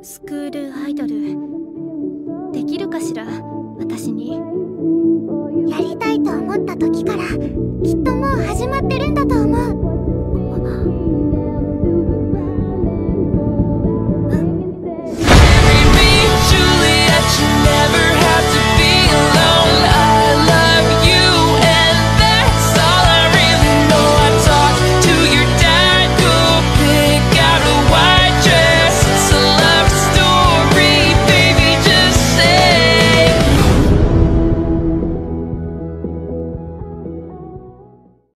スクールアイドルできるかしら、私に。 やりたいと思った時からきっともう始まってるんだと